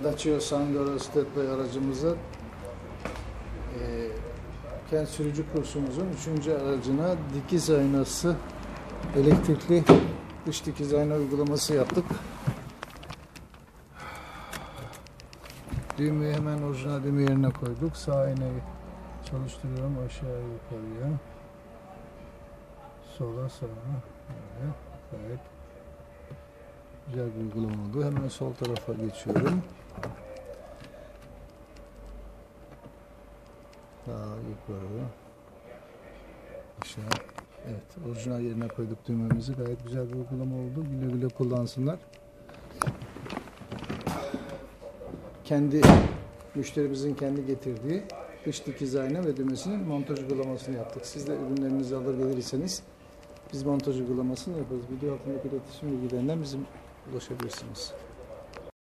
Dacia Sandero Stepway aracımızın kent sürücü kursumuzun 3. aracına dikiz aynası, elektrikli dış dikiz ayna uygulaması yaptık. Düğmeyi hemen orijinal düğme yerine koyduk. Sağ aynayı çalıştırıyorum aşağı yukarıya, sola sağa. Evet, gayet güzel bir uygulama oldu. Hemen sol tarafa geçiyorum. Daha yukarı, aşağı. Evet, orijinal yerine koyduk düğmemizi. Gayet güzel bir uygulama oldu. Güle güle kullansınlar. Müşterimizin kendi getirdiği dış dikiz ayna ve düğmesinin montaj uygulamasını yaptık. Siz de ürünlerinizi alır gelirseniz biz montaj uygulamasını yaparız. Video altındaki iletişim bilgilerinden bizim ulaşabilirsiniz.